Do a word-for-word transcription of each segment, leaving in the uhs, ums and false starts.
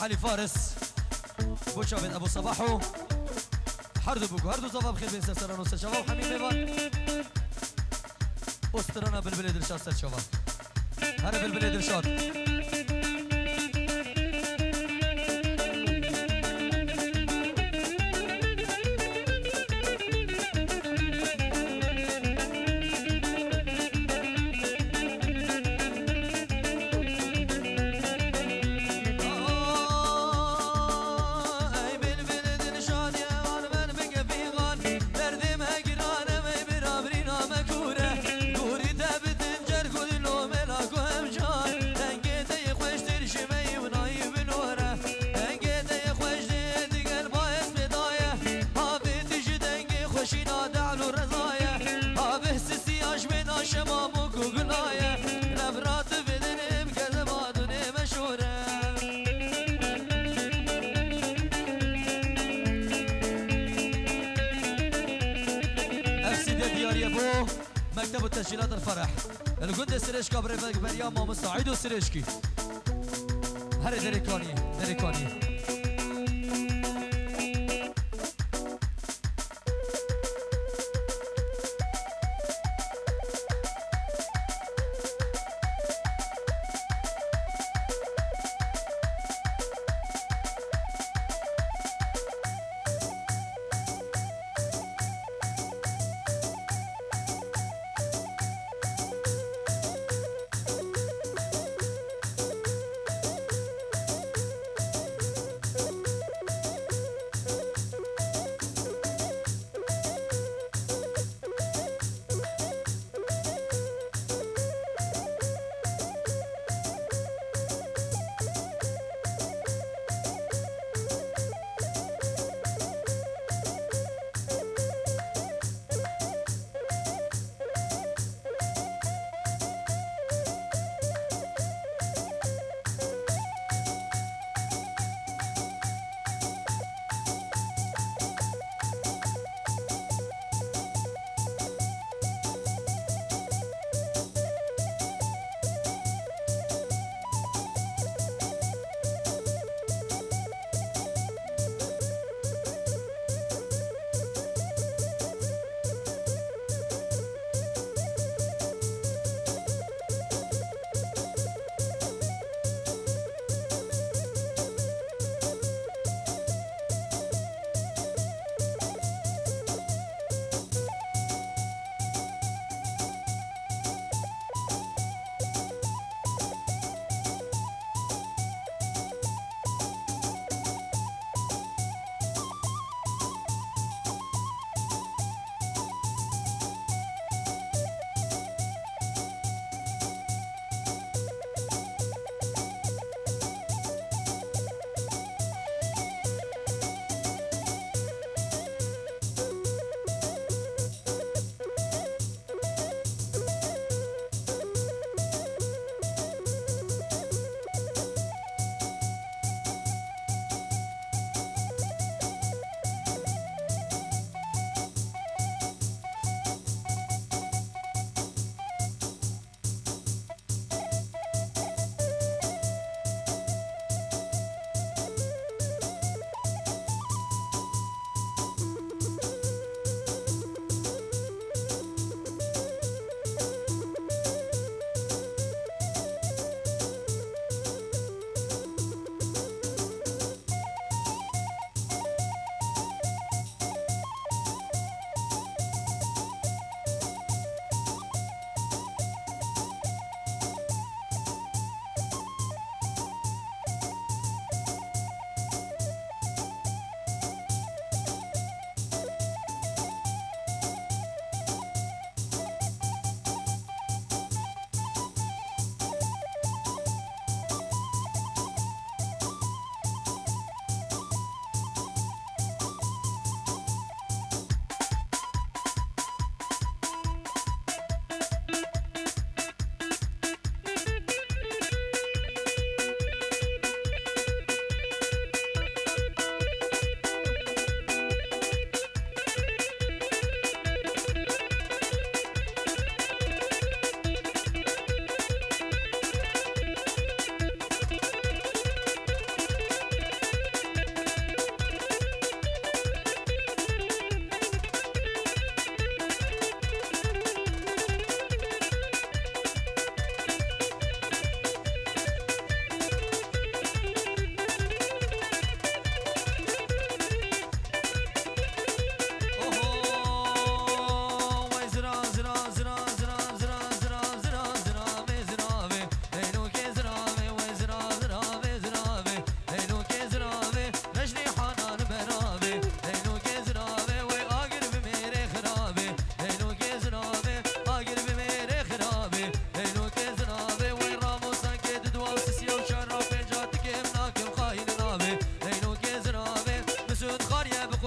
علي فارس بو شابت ابو صباحو هردو بوكو هردو صباح بخير بين سرسران وسر وحميد ميوان استرانا بالبلد رشاد سر شباب هذا بالبلد رشاد مكتب تسجيلات الفرح الجند سريشكا بريام مام سعيد وسريشكي هري دريكاني دريكاني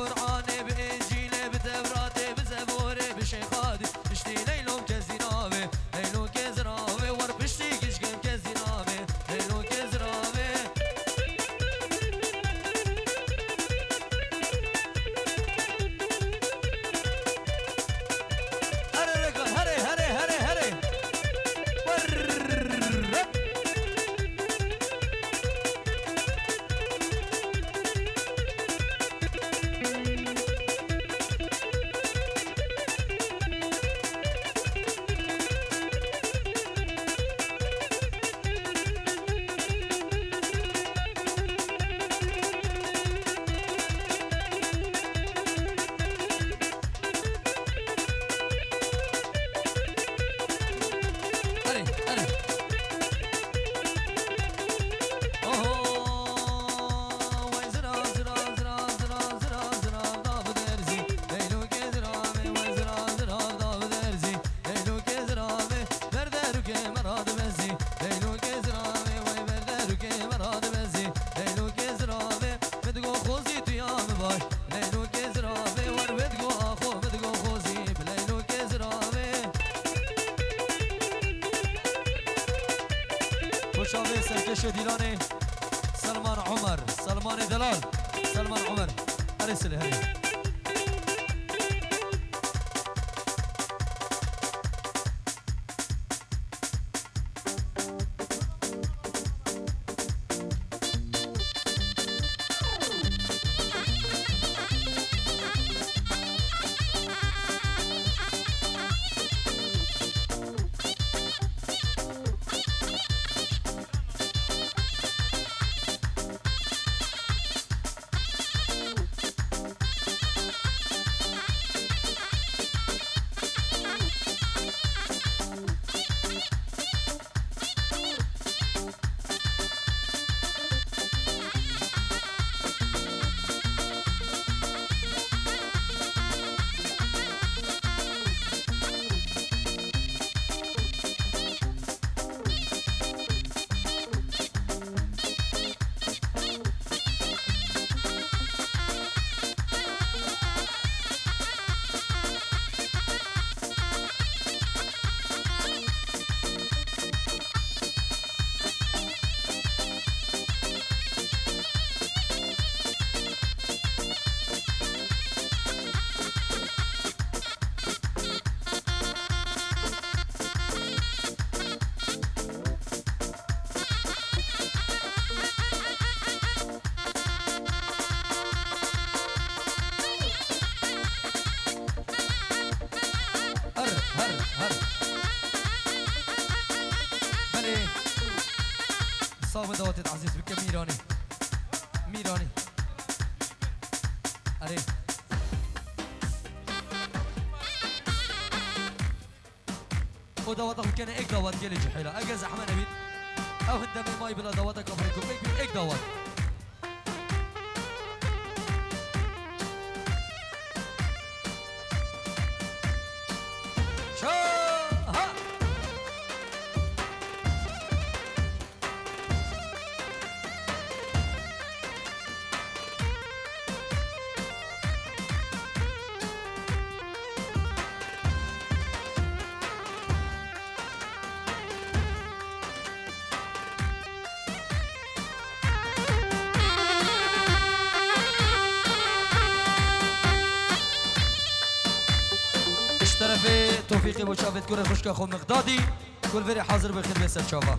بقرآن بإنجيل بتوراة بزبور بشيخات بشتي ليلو كزيناوي ليلو كزراوي ور بشتي كشكم كزيناوي ليلو كزراوي هري رجل هري هري هري هري شاوي سركش ديلاني سلمان عمر سلمان دلال سلمان عمر ارسل هري صاحب دوات عزيز بك ميراني ميراني أري ودواتك كان إك دوات جيلي جحيلة أجز أحمد نبيل أو هندمي ماي بلا دواتك أفريكو إك إك دوات طرفي توفيقي وشافت كره خشكه خو مقدادي كل فريق حاضر بخدمه سرشافا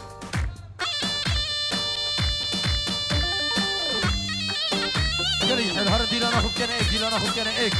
يلي حل هر ديلا ناخذ كان ايك ديلا ناخذ كان ايك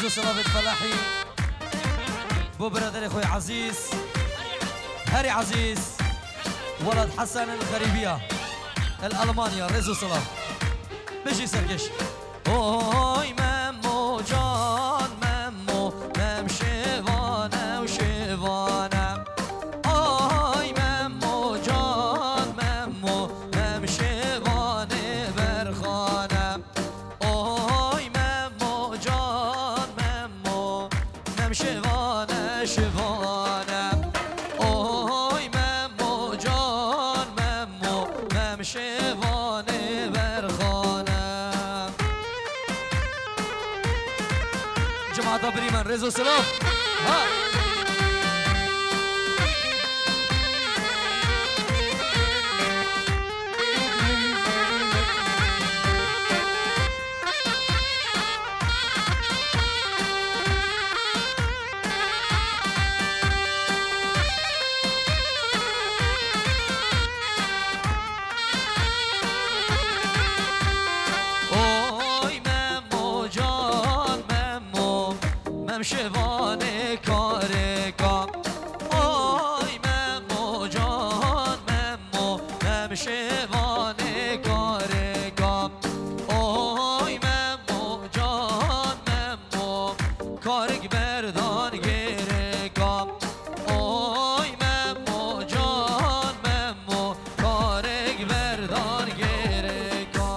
رزو صلافة فلاحي بو برادر اخوي عزيز هاري عزيز ولد حسن الغريبية الألمانيا رزو صلاف بيجي سرقش اوي ممو جان ممو مم شيفانه وشيفانه اوي ممو جان ممو مم شيفانه برخانه اوي ممو جان ممو مم شيفانه شيفانه اوي ممو جان ممو مم شيفانه برخانه جماعة بريمان رزو سلام ها شوانه کارکا آی ممو جان ممو مم شوانه کارکا آی ممو جان ممو کارک بردان گرکا آی ممو جان ممو کارک بردان گرکا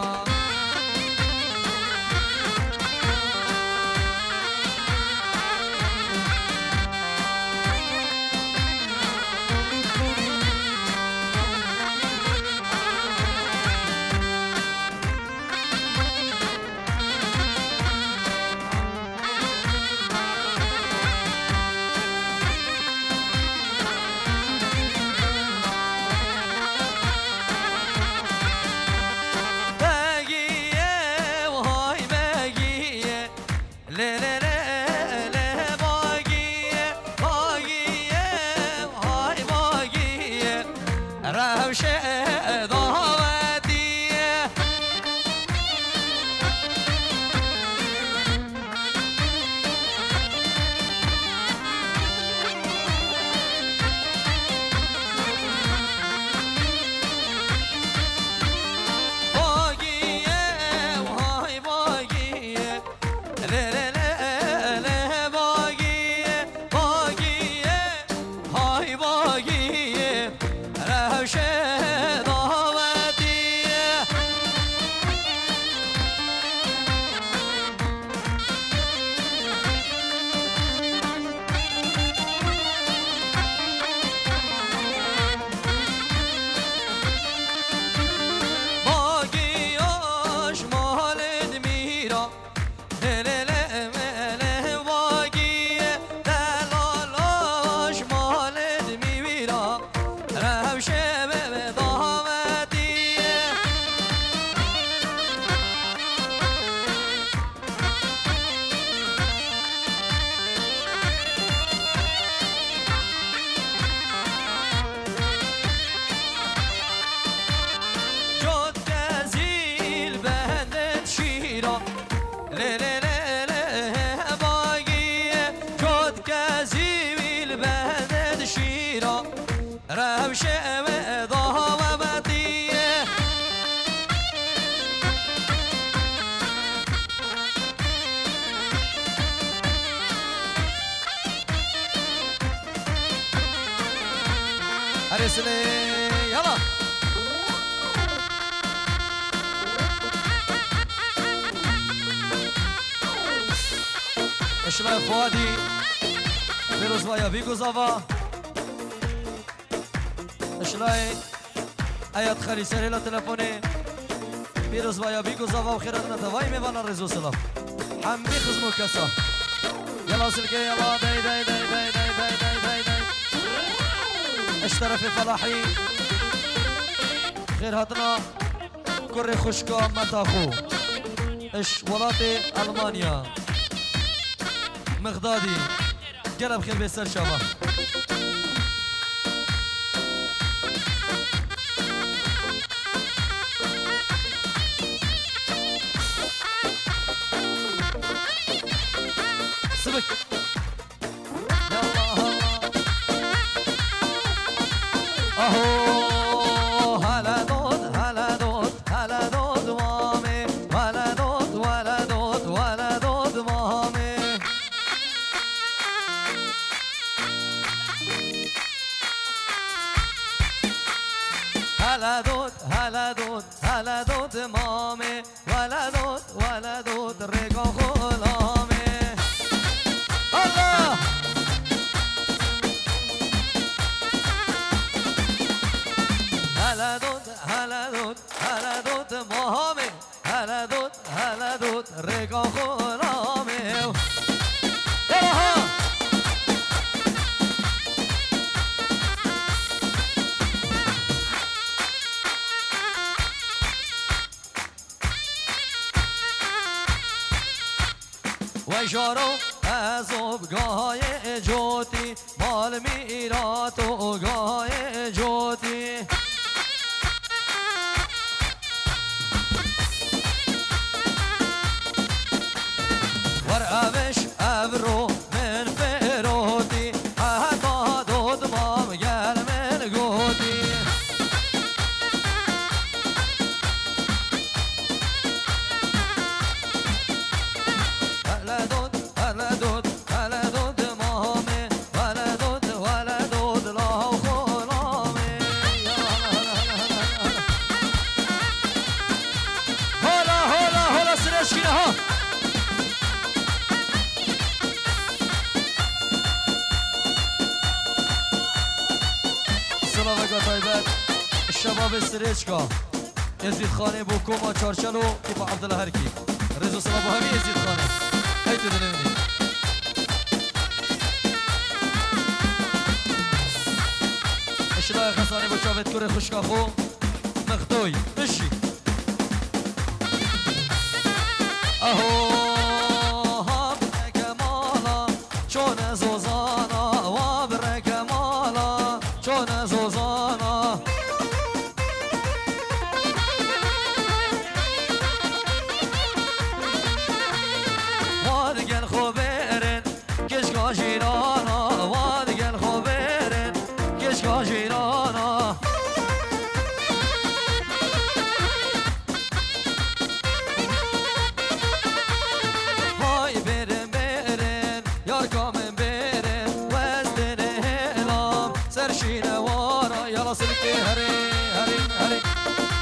رسلي يلا اشراف فؤادي فيروز ويا فيجو زافا اشراي ايات خالي سهلة تلفوني فيروز ويا فيجو زافا وخيراتنا تفاي ميفانا رزو سلاف حمي خزمو كسا يلا سلكي يلا داي داي داي داي داي داي داي داي داي اشترى في فلاحي خير هاتنا كري خشكا متاخو اش ولاتي المانيا مغدادي قلب خير بيسر شابه اهو هلا دود هلا دود هلا دود مامي ولا دود ولا دود ولا دود مامي هلا دود هلا دود هلا دود مامي ولا دود ولا دود ريقو غلامي الله هلا دود هلا دود هلا دود مامي هلا دود هلا دود ريقو غلامي يلا ها ویشارو از آبگاه جوتی مال میرات و گاه جوتی ور اوش ابرو من فروتی حتا دود مام گل من گوتی هلا دود هلا دود هلا دود مامي ولا دود ولا دود لا غلامي هلا هلا هلا سرشكينا ها سلامك طيبات الشباب السريشكا يزيد خاني بوكوما چارچلو كيف عبد الله هركي رزو سلام همي يزيد خاني هيتو دلمني اشلاء خساني بوشابت كوري خوشكاخو مخدوي بشي اهو هابرك مالا چون زوزانا وابرك مالا چون زوزانا وادگل خوبرن کشکا جیرانا وادگل خوبرن کشکا جیرانا های برن برن یار کامن برن وزدن هلام سرشین وارا یالا سلکی هری هری هری